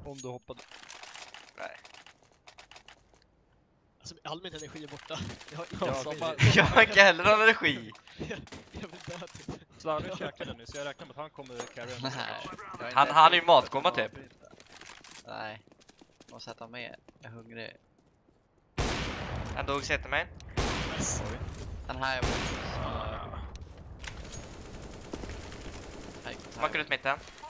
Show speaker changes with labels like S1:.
S1: Om du hoppade.
S2: Nej.
S3: Alltså all min energi är borta.
S2: Jag har inte heller någon energi.
S3: Jag vill dö typ.
S1: Slarre käkade nu så jag räknar med att han kommer carry.
S2: Nej. Han är ju matkomma typ.
S4: Nej. Måste äta mer. Jag är hungrig.
S2: Han dog sätter mig.
S4: Den här är borta.
S2: Smakar ut mitten.